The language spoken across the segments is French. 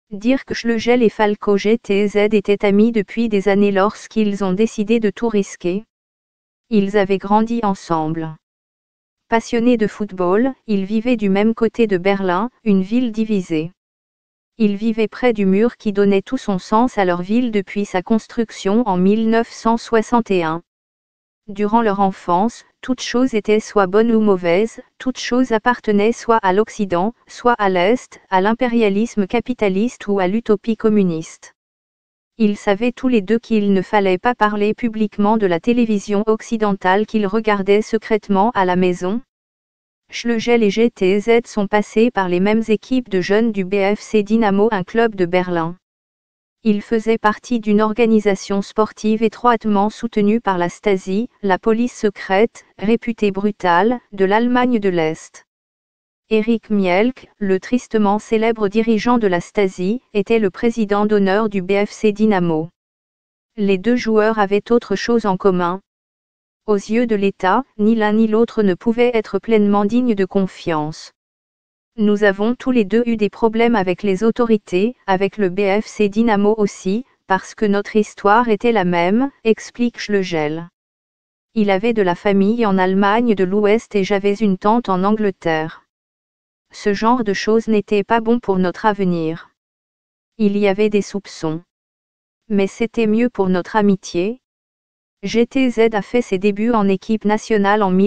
Dirk Schlegel et Falco GTZ étaient amis depuis des années lorsqu'ils ont décidé de tout risquer. Ils avaient grandi ensemble. Passionnés de football, ils vivaient du même côté de Berlin, une ville divisée. Ils vivaient près du mur qui donnait tout son sens à leur ville depuis sa construction en 1961. Durant leur enfance, toute chose était soit bonne ou mauvaise, toute chose appartenait soit à l'Occident, soit à l'Est, à l'impérialisme capitaliste ou à l'utopie communiste. Ils savaient tous les deux qu'il ne fallait pas parler publiquement de la télévision occidentale qu'ils regardaient secrètement à la maison. Schlegel et GTZ sont passés par les mêmes équipes de jeunes du BFC Dynamo, un club de Berlin. Ils faisaient partie d'une organisation sportive étroitement soutenue par la Stasi, la police secrète, réputée brutale, de l'Allemagne de l'Est. Erich Mielke, le tristement célèbre dirigeant de la Stasi, était le président d'honneur du BFC Dynamo. Les deux joueurs avaient autre chose en commun. Aux yeux de l'État, ni l'un ni l'autre ne pouvait être pleinement digne de confiance. Nous avons tous les deux eu des problèmes avec les autorités, avec le BFC Dynamo aussi, parce que notre histoire était la même, explique Schlegel. Il avait de la famille en Allemagne de l'Ouest et j'avais une tante en Angleterre. Ce genre de choses n'était pas bon pour notre avenir. Il y avait des soupçons. Mais c'était mieux pour notre amitié. GTZ a fait ses débuts en équipe nationale en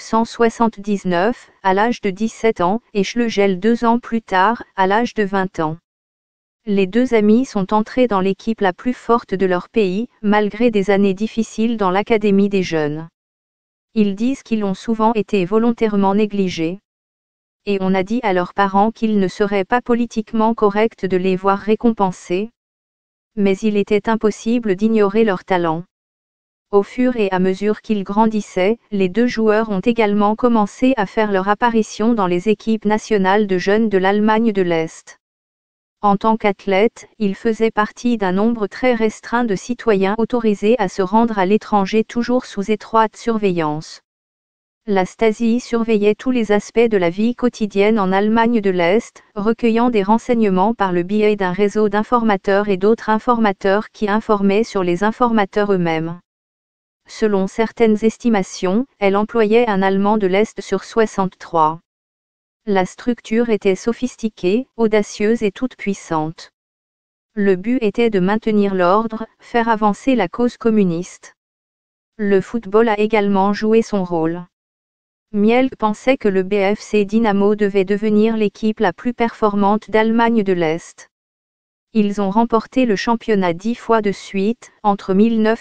1979, à l'âge de 17 ans, et Schlegel 2 ans plus tard, à l'âge de 20 ans. Les deux amis sont entrés dans l'équipe la plus forte de leur pays, malgré des années difficiles dans l'académie des jeunes. Ils disent qu'ils ont souvent été volontairement négligés. Et on a dit à leurs parents qu'il ne serait pas politiquement correct de les voir récompensés. Mais il était impossible d'ignorer leur talent. Au fur et à mesure qu'ils grandissaient, les deux joueurs ont également commencé à faire leur apparition dans les équipes nationales de jeunes de l'Allemagne de l'Est. En tant qu'athlètes, ils faisaient partie d'un nombre très restreint de citoyens autorisés à se rendre à l'étranger toujours sous étroite surveillance. La Stasi surveillait tous les aspects de la vie quotidienne en Allemagne de l'Est, recueillant des renseignements par le biais d'un réseau d'informateurs et d'autres informateurs qui informaient sur les informateurs eux-mêmes. Selon certaines estimations, elle employait un Allemand de l'Est sur 63. La structure était sophistiquée, audacieuse et toute puissante. Le but était de maintenir l'ordre, faire avancer la cause communiste. Le football a également joué son rôle. Mielke pensait que le BFC Dynamo devait devenir l'équipe la plus performante d'Allemagne de l'Est. Ils ont remporté le championnat 10 fois de suite, entre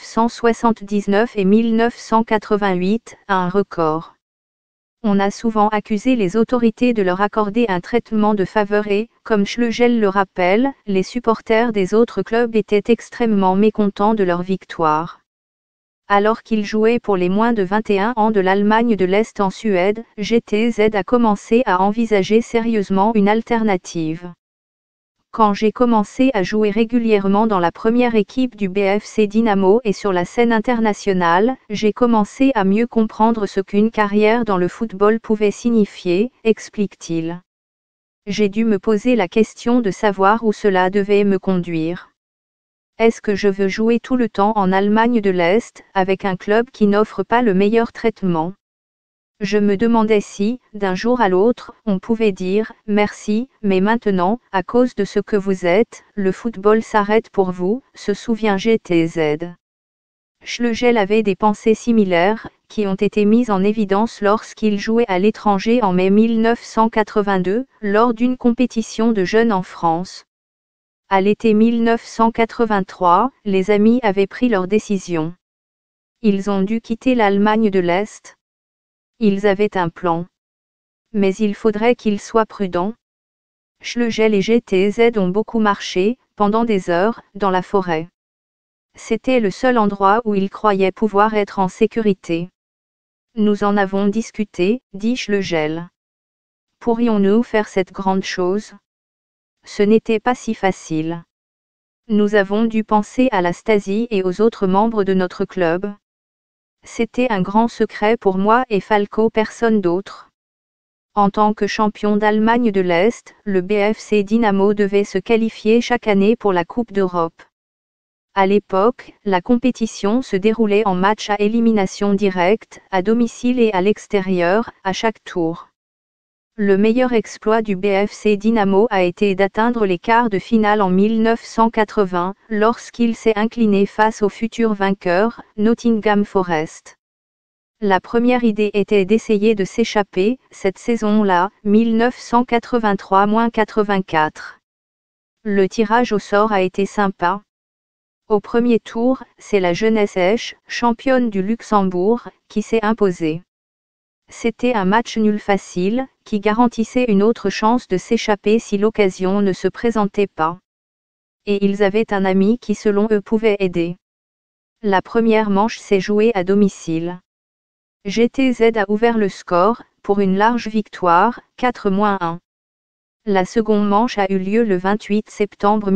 1979 et 1988, un record. On a souvent accusé les autorités de leur accorder un traitement de faveur et, comme Schlegel le rappelle, les supporters des autres clubs étaient extrêmement mécontents de leur victoire. Alors qu'ils jouaient pour les moins de 21 ans de l'Allemagne de l'Est en Suède, GTZ a commencé à envisager sérieusement une alternative. Quand j'ai commencé à jouer régulièrement dans la première équipe du BFC Dynamo et sur la scène internationale, j'ai commencé à mieux comprendre ce qu'une carrière dans le football pouvait signifier, explique-t-il. J'ai dû me poser la question de savoir où cela devait me conduire. Est-ce que je veux jouer tout le temps en Allemagne de l'Est, avec un club qui n'offre pas le meilleur traitement ? Je me demandais si, d'un jour à l'autre, on pouvait dire « merci, mais maintenant, à cause de ce que vous êtes, le football s'arrête pour vous », se souvient GTZ. Schlegel avait des pensées similaires, qui ont été mises en évidence lorsqu'il jouait à l'étranger en mai 1982, lors d'une compétition de jeunes en France. À l'été 1983, les amis avaient pris leur décision. Ils ont dû quitter l'Allemagne de l'Est. Ils avaient un plan. Mais il faudrait qu'ils soient prudents. Schlegel et GTZ ont beaucoup marché, pendant des heures, dans la forêt. C'était le seul endroit où ils croyaient pouvoir être en sécurité. Nous en avons discuté, dit Schlegel. Pourrions-nous faire cette grande chose ? Ce n'était pas si facile. Nous avons dû penser à la Stasi et aux autres membres de notre club. C'était un grand secret pour moi et Falco, personne d'autre. En tant que champion d'Allemagne de l'Est, le BFC Dynamo devait se qualifier chaque année pour la Coupe d'Europe. À l'époque, la compétition se déroulait en match à élimination directe, à domicile et à l'extérieur, à chaque tour. Le meilleur exploit du BFC Dynamo a été d'atteindre les quarts de finale en 1980, lorsqu'il s'est incliné face au futur vainqueur, Nottingham Forest. La première idée était d'essayer de s'échapper, cette saison-là, 1983-84. Le tirage au sort a été sympa. Au premier tour, c'est la Jeunesse Esch, championne du Luxembourg, qui s'est imposée. C'était un match nul facile, qui garantissait une autre chance de s'échapper si l'occasion ne se présentait pas. Et ils avaient un ami qui selon eux pouvait aider. La première manche s'est jouée à domicile. GTZ a ouvert le score, pour une large victoire, 4-1. La seconde manche a eu lieu le 28 septembre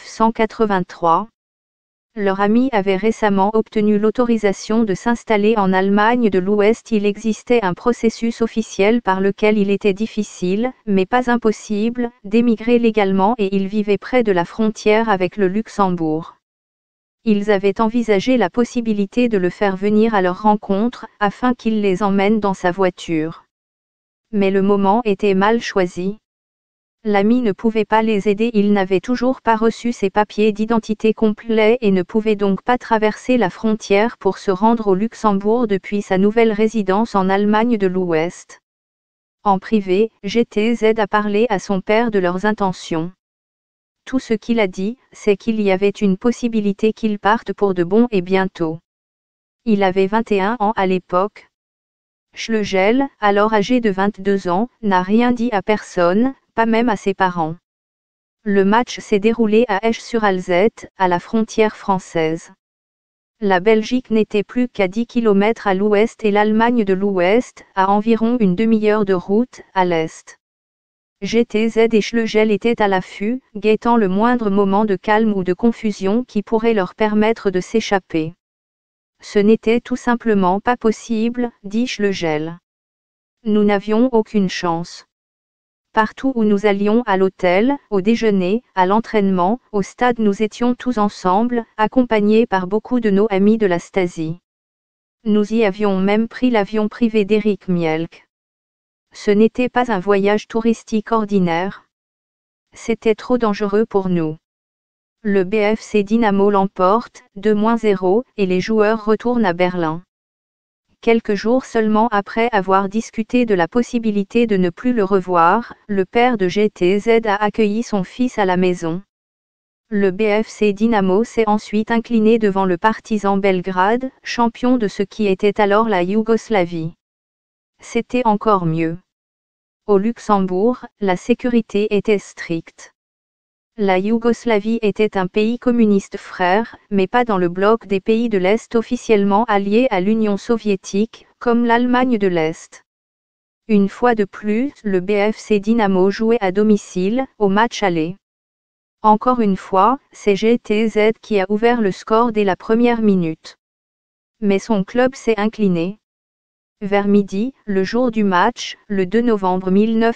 1983. Leur ami avait récemment obtenu l'autorisation de s'installer en Allemagne de l'Ouest. Il existait un processus officiel par lequel il était difficile, mais pas impossible, d'émigrer légalement et ils vivaient près de la frontière avec le Luxembourg. Ils avaient envisagé la possibilité de le faire venir à leur rencontre, afin qu'il les emmène dans sa voiture. Mais le moment était mal choisi. L'ami ne pouvait pas les aider, il n'avait toujours pas reçu ses papiers d'identité complets et ne pouvait donc pas traverser la frontière pour se rendre au Luxembourg depuis sa nouvelle résidence en Allemagne de l'Ouest. En privé, GTZ a parlé à son père de leurs intentions. Tout ce qu'il a dit, c'est qu'il y avait une possibilité qu'ils partent pour de bon et bientôt. Il avait 21 ans à l'époque. Schlegel, alors âgé de 22 ans, n'a rien dit à personne, pas même à ses parents. Le match s'est déroulé à Esch-sur-Alzette, à la frontière française. La Belgique n'était plus qu'à 10 km à l'ouest et l'Allemagne de l'Ouest, à environ une demi-heure de route, à l'est. GTZ et Schlegel étaient à l'affût, guettant le moindre moment de calme ou de confusion qui pourrait leur permettre de s'échapper. Ce n'était tout simplement pas possible, dit Schlegel. Nous n'avions aucune chance. Partout où nous allions, à l'hôtel, au déjeuner, à l'entraînement, au stade, nous étions tous ensemble, accompagnés par beaucoup de nos amis de la Stasi. Nous y avions même pris l'avion privé d'Eric Mielck. Ce n'était pas un voyage touristique ordinaire. C'était trop dangereux pour nous. Le BFC Dynamo l'emporte, 2-0, et les joueurs retournent à Berlin. Quelques jours seulement après avoir discuté de la possibilité de ne plus le revoir, le père de GTZ a accueilli son fils à la maison. Le BFC Dynamo s'est ensuite incliné devant le Partizan Belgrade, champion de ce qui était alors la Yougoslavie. C'était encore mieux. Au Luxembourg, la sécurité était stricte. La Yougoslavie était un pays communiste frère, mais pas dans le bloc des pays de l'Est officiellement alliés à l'Union soviétique, comme l'Allemagne de l'Est. Une fois de plus, le BFC Dynamo jouait à domicile, au match aller. Encore une fois, c'est GTZ qui a ouvert le score dès la première minute. Mais son club s'est incliné. Vers midi, le jour du match, le 2 novembre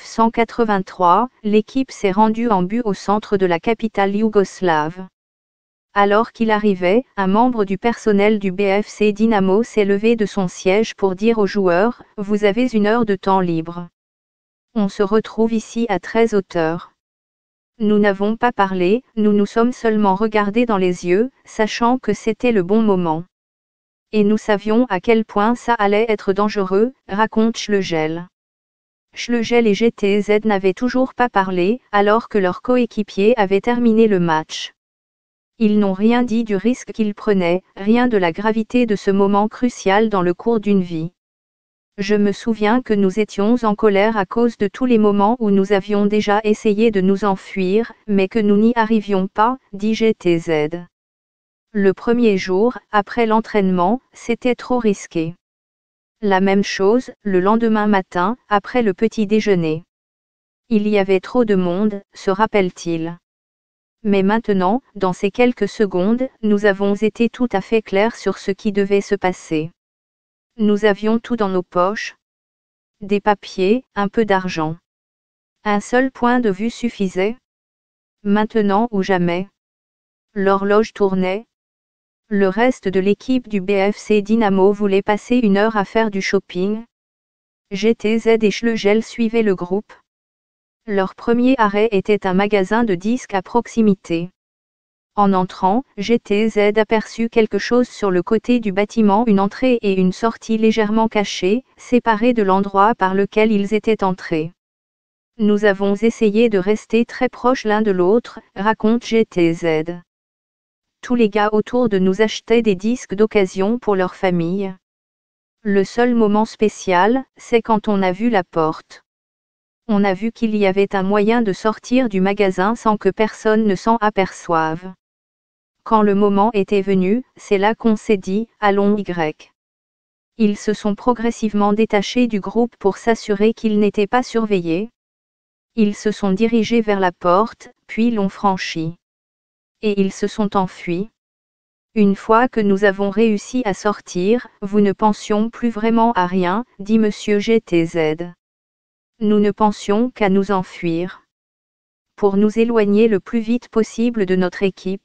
1983, l'équipe s'est rendue en but au centre de la capitale yougoslave. Alors qu'il arrivait, un membre du personnel du BFC Dynamo s'est levé de son siège pour dire aux joueurs « Vous avez 1 heure de temps libre. On se retrouve ici à 13h. » Nous n'avons pas parlé, nous nous sommes seulement regardés dans les yeux, sachant que c'était le bon moment. Et nous savions à quel point ça allait être dangereux, raconte Schlegel. Schlegel et GTZ n'avaient toujours pas parlé, alors que leurs coéquipiers avaient terminé le match. Ils n'ont rien dit du risque qu'ils prenaient, rien de la gravité de ce moment crucial dans le cours d'une vie. Je me souviens que nous étions en colère à cause de tous les moments où nous avions déjà essayé de nous enfuir, mais que nous n'y arrivions pas, dit GTZ. Le premier jour, après l'entraînement, c'était trop risqué. La même chose, le lendemain matin, après le petit déjeuner. Il y avait trop de monde, se rappelle-t-il. Mais maintenant, dans ces quelques secondes, nous avons été tout à fait clairs sur ce qui devait se passer. Nous avions tout dans nos poches. Des papiers, un peu d'argent. Un seul point de vue suffisait. Maintenant ou jamais. L'horloge tournait. Le reste de l'équipe du BFC Dynamo voulait passer une heure à faire du shopping. GTZ et Schlegel suivaient le groupe. Leur premier arrêt était un magasin de disques à proximité. En entrant, GTZ aperçut quelque chose sur le côté du bâtiment, une entrée et une sortie légèrement cachées, séparées de l'endroit par lequel ils étaient entrés. Nous avons essayé de rester très proches l'un de l'autre, raconte GTZ. Tous les gars autour de nous achetaient des disques d'occasion pour leur famille. Le seul moment spécial, c'est quand on a vu la porte. On a vu qu'il y avait un moyen de sortir du magasin sans que personne ne s'en aperçoive. Quand le moment était venu, c'est là qu'on s'est dit, allons Y. Ils se sont progressivement détachés du groupe pour s'assurer qu'ils n'étaient pas surveillés. Ils se sont dirigés vers la porte, puis l'ont franchie. Et ils se sont enfuis. Une fois que nous avons réussi à sortir, nous ne pensions plus vraiment à rien, dit Monsieur GTZ. Nous ne pensions qu'à nous enfuir. Pour nous éloigner le plus vite possible de notre équipe.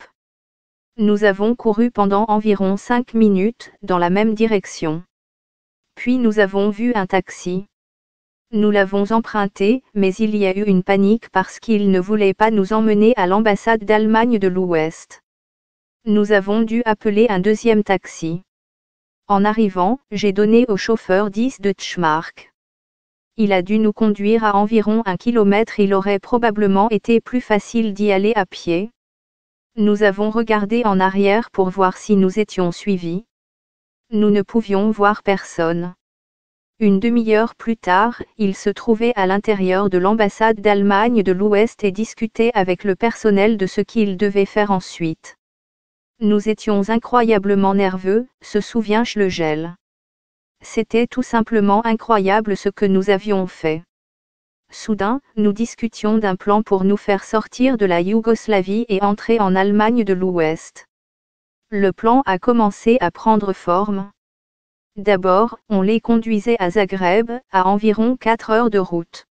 Nous avons couru pendant environ 5 minutes, dans la même direction. Puis nous avons vu un taxi. Nous l'avons emprunté, mais il y a eu une panique parce qu'il ne voulait pas nous emmener à l'ambassade d'Allemagne de l'Ouest. Nous avons dû appeler un deuxième taxi. En arrivant, j'ai donné au chauffeur 10 Deutschmark. Il a dû nous conduire à environ 1 kilomètre. Il aurait probablement été plus facile d'y aller à pied. Nous avons regardé en arrière pour voir si nous étions suivis. Nous ne pouvions voir personne. Une demi-heure plus tard, il se trouvait à l'intérieur de l'ambassade d'Allemagne de l'Ouest et discutait avec le personnel de ce qu'il devait faire ensuite. Nous étions incroyablement nerveux, se souvient Schlegel. C'était tout simplement incroyable ce que nous avions fait. Soudain, nous discutions d'un plan pour nous faire sortir de la Yougoslavie et entrer en Allemagne de l'Ouest. Le plan a commencé à prendre forme. D'abord, on les conduisait à Zagreb, à environ 4 heures de route.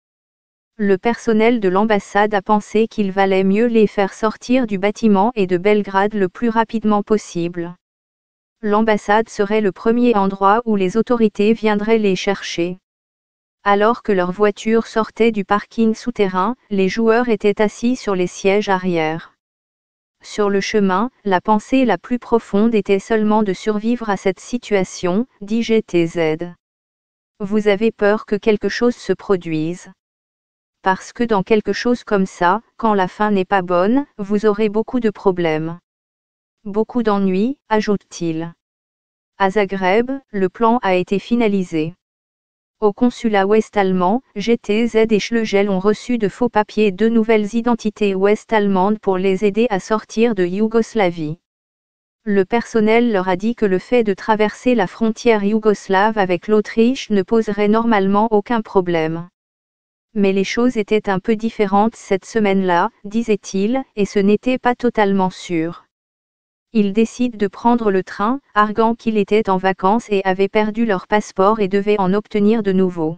Le personnel de l'ambassade a pensé qu'il valait mieux les faire sortir du bâtiment et de Belgrade le plus rapidement possible. L'ambassade serait le premier endroit où les autorités viendraient les chercher. Alors que leur voiture sortait du parking souterrain, les joueurs étaient assis sur les sièges arrière. Sur le chemin, la pensée la plus profonde était seulement de survivre à cette situation, dit GTZ. Vous avez peur que quelque chose se produise. Parce que dans quelque chose comme ça, quand la fin n'est pas bonne, vous aurez beaucoup de problèmes. Beaucoup d'ennuis, ajoute-t-il. À Zagreb, le plan a été finalisé. Au consulat ouest-allemand, GTZ et Schlegel ont reçu de faux papiers et 2 nouvelles identités ouest-allemandes pour les aider à sortir de Yougoslavie. Le personnel leur a dit que le fait de traverser la frontière yougoslave avec l'Autriche ne poserait normalement aucun problème. Mais les choses étaient un peu différentes cette semaine-là, disait-il, et ce n'était pas totalement sûr. Ils décident de prendre le train, arguant qu'ils étaient en vacances et avaient perdu leur passeport et devaient en obtenir de nouveau.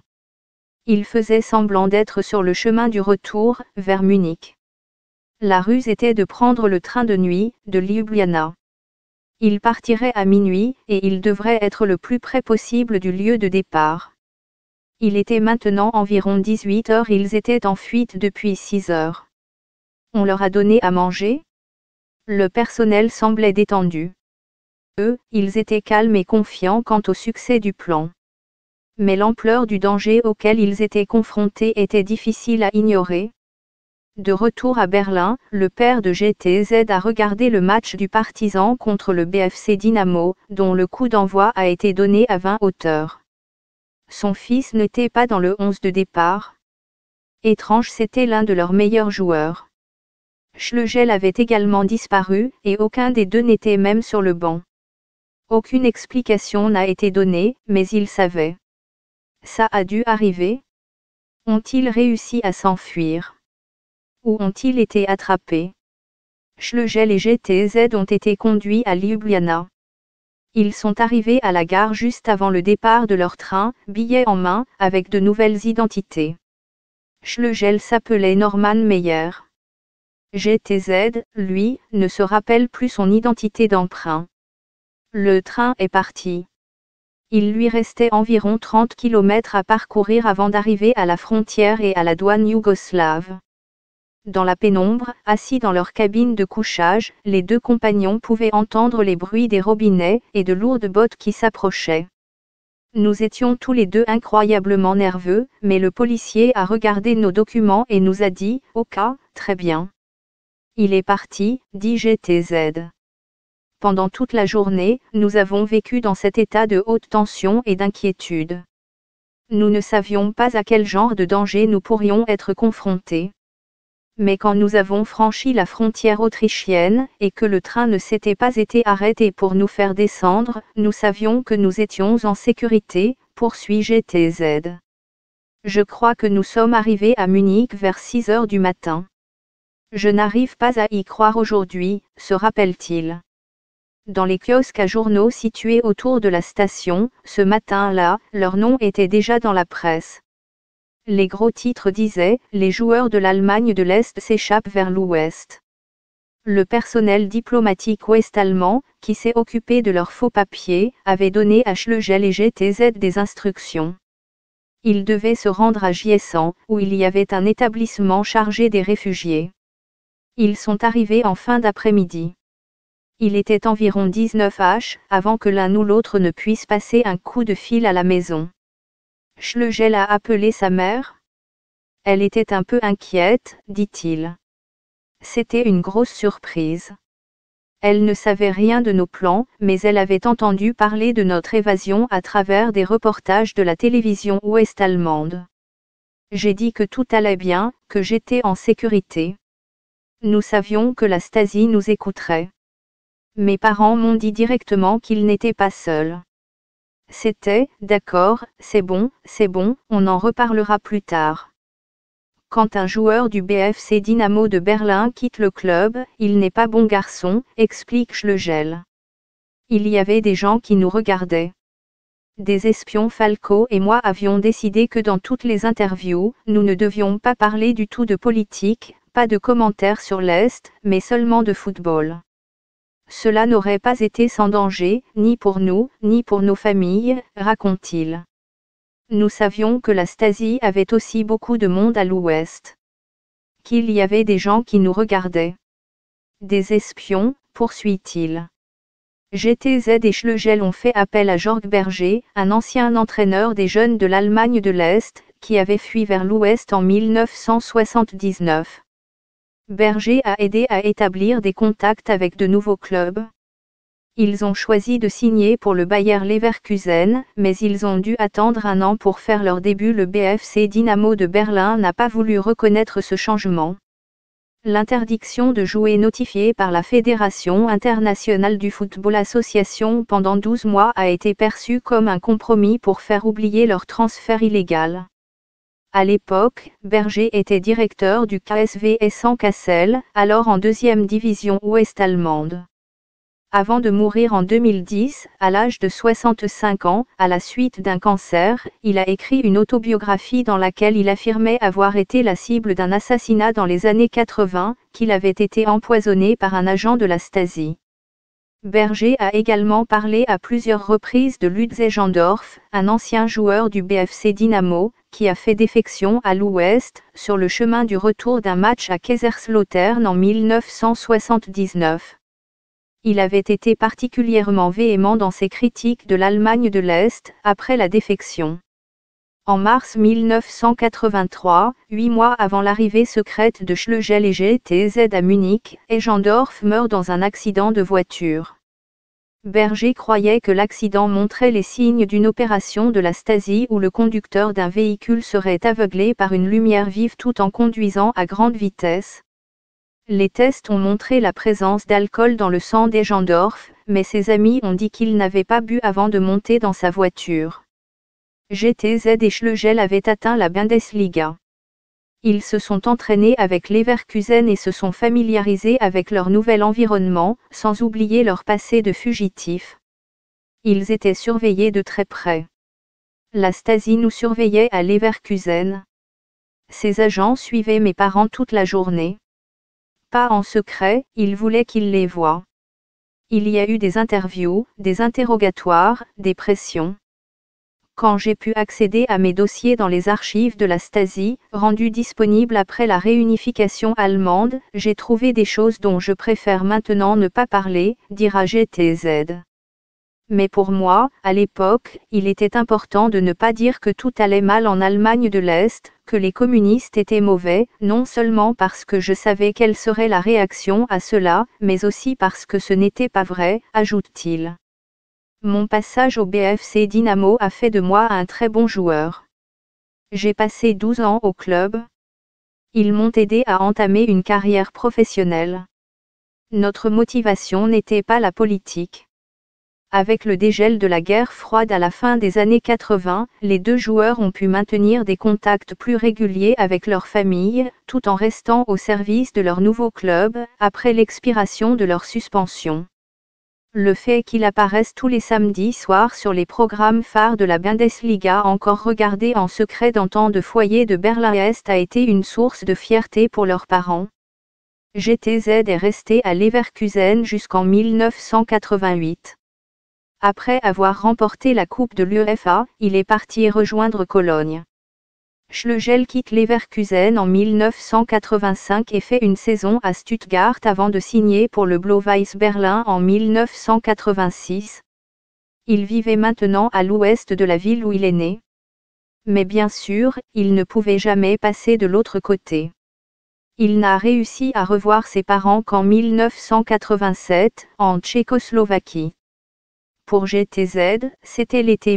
Ils faisaient semblant d'être sur le chemin du retour, vers Munich. La ruse était de prendre le train de nuit, de Ljubljana. Ils partiraient à minuit, et ils devraient être le plus près possible du lieu de départ. Il était maintenant environ 18 heures, ils étaient en fuite depuis 6 heures. On leur a donné à manger ? Le personnel semblait détendu. Eux, ils étaient calmes et confiants quant au succès du plan. Mais l'ampleur du danger auquel ils étaient confrontés était difficile à ignorer. De retour à Berlin, le père de GTZ a regardé le match du Partizan contre le BFC Dynamo, dont le coup d'envoi a été donné à 20h. Son fils n'était pas dans le 11 de départ. Étrange, c'était l'un de leurs meilleurs joueurs. Schlegel avait également disparu, et aucun des deux n'était même sur le banc. Aucune explication n'a été donnée, mais ils savaient. Ça a dû arriver. Ont-ils réussi à s'enfuir? Ou ont-ils été attrapés? Schlegel et GTZ ont été conduits à Ljubljana. Ils sont arrivés à la gare juste avant le départ de leur train, billets en main, avec de nouvelles identités. Schlegel s'appelait Norman Meyer. GTZ, lui, ne se rappelle plus son identité d'emprunt. Le train est parti. Il lui restait environ 30 km à parcourir avant d'arriver à la frontière et à la douane yougoslave. Dans la pénombre, assis dans leur cabine de couchage, les deux compagnons pouvaient entendre les bruits des robinets et de lourdes bottes qui s'approchaient. Nous étions tous les deux incroyablement nerveux, mais le policier a regardé nos documents et nous a dit « Ok, très bien. » Il est parti, dit GTZ. Pendant toute la journée, nous avons vécu dans cet état de haute tension et d'inquiétude. Nous ne savions pas à quel genre de danger nous pourrions être confrontés. Mais quand nous avons franchi la frontière autrichienne, et que le train ne s'était pas été arrêté pour nous faire descendre, nous savions que nous étions en sécurité, poursuit GTZ. Je crois que nous sommes arrivés à Munich vers 6 heures du matin. Je n'arrive pas à y croire aujourd'hui, se rappelle-t-il. Dans les kiosques à journaux situés autour de la station, ce matin-là, leur nom était déjà dans la presse. Les gros titres disaient « Les joueurs de l'Allemagne de l'Est s'échappent vers l'Ouest ». Le personnel diplomatique ouest-allemand, qui s'est occupé de leurs faux papiers, avait donné à Schlegel et GTZ des instructions. Ils devaient se rendre à Giessan, où il y avait un établissement chargé des réfugiés. Ils sont arrivés en fin d'après-midi. Il était environ 19h, avant que l'un ou l'autre ne puisse passer un coup de fil à la maison. Schlegel a appelé sa mère. Elle était un peu inquiète, dit-il. C'était une grosse surprise. Elle ne savait rien de nos plans, mais elle avait entendu parler de notre évasion à travers des reportages de la télévision ouest-allemande. J'ai dit que tout allait bien, que j'étais en sécurité. Nous savions que la Stasi nous écouterait. Mes parents m'ont dit directement qu'ils n'étaient pas seuls. C'était « D'accord, c'est bon, on en reparlera plus tard ». Quand un joueur du BFC Dynamo de Berlin quitte le club, il n'est pas bon garçon, explique Schlegel. Il y avait des gens qui nous regardaient. Des espions. Falco et moi avions décidé que dans toutes les interviews, nous ne devions pas parler du tout de politique, pas de commentaires sur l'Est, mais seulement de football. Cela n'aurait pas été sans danger, ni pour nous, ni pour nos familles, raconte-t-il. Nous savions que la Stasi avait aussi beaucoup de monde à l'Ouest. Qu'il y avait des gens qui nous regardaient. Des espions, poursuit-il. GTZ et Schlegel ont fait appel à Jörg Berger, un ancien entraîneur des jeunes de l'Allemagne de l'Est, qui avait fui vers l'Ouest en 1979. Berger a aidé à établir des contacts avec de nouveaux clubs. Ils ont choisi de signer pour le Bayer Leverkusen, mais ils ont dû attendre 1 an pour faire leur début. Le BFC Dynamo de Berlin n'a pas voulu reconnaître ce changement. L'interdiction de jouer notifiée par la Fédération internationale du football association pendant 12 mois a été perçue comme un compromis pour faire oublier leur transfert illégal. À l'époque, Berger était directeur du KSV Essen-Kassel, alors en 2e division ouest-allemande. Avant de mourir en 2010, à l'âge de 65 ans, à la suite d'un cancer, il a écrit une autobiographie dans laquelle il affirmait avoir été la cible d'un assassinat dans les années 80, qu'il avait été empoisonné par un agent de la Stasi. Berger a également parlé à plusieurs reprises de Lutz Ejendorf, un ancien joueur du BFC Dynamo, qui a fait défection à l'Ouest, sur le chemin du retour d'un match à Kaiserslautern en 1979. Il avait été particulièrement véhément dans ses critiques de l'Allemagne de l'Est, après la défection. En mars 1983, 8 mois avant l'arrivée secrète de Schlegel et GTZ à Munich, Ejendorf meurt dans un accident de voiture. Berger croyait que l'accident montrait les signes d'une opération de la Stasi où le conducteur d'un véhicule serait aveuglé par une lumière vive tout en conduisant à grande vitesse. Les tests ont montré la présence d'alcool dans le sang d'Ejendorf, mais ses amis ont dit qu'il n'avait pas bu avant de monter dans sa voiture. GTZ et Schlegel avaient atteint la Bundesliga. Ils se sont entraînés avec Leverkusen et se sont familiarisés avec leur nouvel environnement, sans oublier leur passé de fugitifs. Ils étaient surveillés de très près. La Stasi nous surveillait à Leverkusen. Ces agents suivaient mes parents toute la journée. Pas en secret, ils voulaient qu'ils les voient. Il y a eu des interviews, des interrogatoires, des pressions. Quand j'ai pu accéder à mes dossiers dans les archives de la Stasi, rendus disponibles après la réunification allemande, j'ai trouvé des choses dont je préfère maintenant ne pas parler, dira GTZ. Mais pour moi, à l'époque, il était important de ne pas dire que tout allait mal en Allemagne de l'Est, que les communistes étaient mauvais, non seulement parce que je savais quelle serait la réaction à cela, mais aussi parce que ce n'était pas vrai, ajoute-t-il. Mon passage au BFC Dynamo a fait de moi un très bon joueur. J'ai passé 12 ans au club. Ils m'ont aidé à entamer une carrière professionnelle. Notre motivation n'était pas la politique. Avec le dégel de la guerre froide à la fin des années 80, les deux joueurs ont pu maintenir des contacts plus réguliers avec leurs familles, tout en restant au service de leur nouveau club, après l'expiration de leur suspension. Le fait qu'il apparaisse tous les samedis soirs sur les programmes phares de la Bundesliga encore regardés en secret dans tant de foyers de Berlin-Est a été une source de fierté pour leurs parents. GTZ est resté à Leverkusen jusqu'en 1988. Après avoir remporté la Coupe de l'UEFA, il est parti rejoindre Cologne. Schlegel quitte Leverkusen en 1985 et fait une saison à Stuttgart avant de signer pour le Blau-Weiß Berlin en 1986. Il vivait maintenant à l'ouest de la ville où il est né. Mais bien sûr, il ne pouvait jamais passer de l'autre côté. Il n'a réussi à revoir ses parents qu'en 1987, en Tchécoslovaquie. Pour GTZ, c'était l'été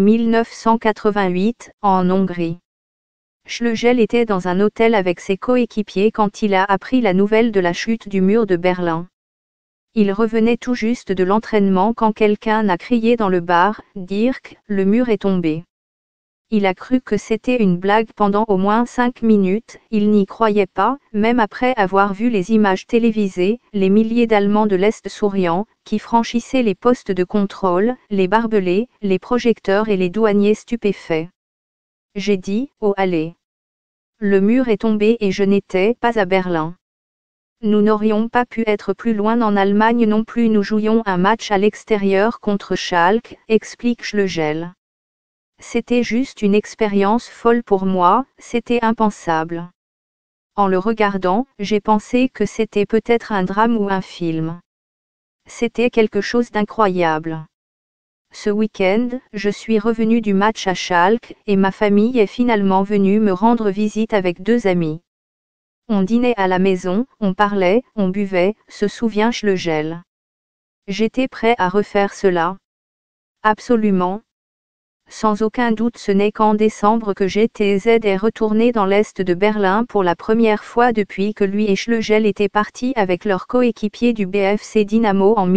1988, en Hongrie. Schlegel était dans un hôtel avec ses coéquipiers quand il a appris la nouvelle de la chute du mur de Berlin. Il revenait tout juste de l'entraînement quand quelqu'un a crié dans le bar, « Dirk, le mur est tombé ». Il a cru que c'était une blague pendant au moins 5 minutes, il n'y croyait pas, même après avoir vu les images télévisées, les milliers d'Allemands de l'Est souriants, qui franchissaient les postes de contrôle, les barbelés, les projecteurs et les douaniers stupéfaits. J'ai dit, oh allez. Le mur est tombé et je n'étais pas à Berlin. Nous n'aurions pas pu être plus loin en Allemagne non plus, nous jouions un match à l'extérieur contre Schalke, explique Schlegel. C'était juste une expérience folle pour moi, c'était impensable. En le regardant, j'ai pensé que c'était peut-être un drame ou un film. C'était quelque chose d'incroyable. Ce week-end, je suis revenu du match à Schalke, et ma famille est finalement venue me rendre visite avec 2 amis. On dînait à la maison, on parlait, on buvait, se souvient Schlegel. J'étais prêt à refaire cela. Absolument. Sans aucun doute, ce n'est qu'en décembre que GTZ est retourné dans l'est de Berlin pour la première fois depuis que lui et Schlegel étaient partis avec leur coéquipier du BFC Dynamo en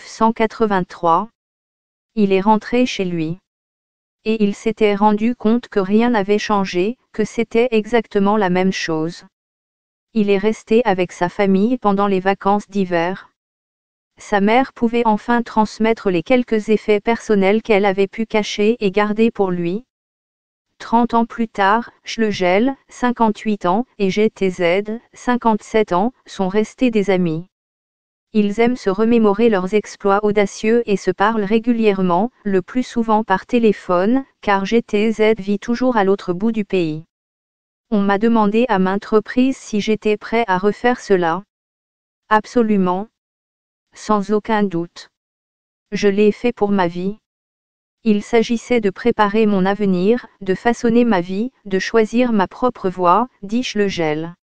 1983. Il est rentré chez lui. Et il s'était rendu compte que rien n'avait changé, que c'était exactement la même chose. Il est resté avec sa famille pendant les vacances d'hiver. Sa mère pouvait enfin transmettre les quelques effets personnels qu'elle avait pu cacher et garder pour lui. 30 ans plus tard, Schlegel, 58 ans, et GTZ, 57 ans, sont restés des amis. Ils aiment se remémorer leurs exploits audacieux et se parlent régulièrement, le plus souvent par téléphone, car GTZ vit toujours à l'autre bout du pays. On m'a demandé à maintes reprises si j'étais prêt à refaire cela. Absolument. Sans aucun doute. Je l'ai fait pour ma vie. Il s'agissait de préparer mon avenir, de façonner ma vie, de choisir ma propre voie, dit Schlegel.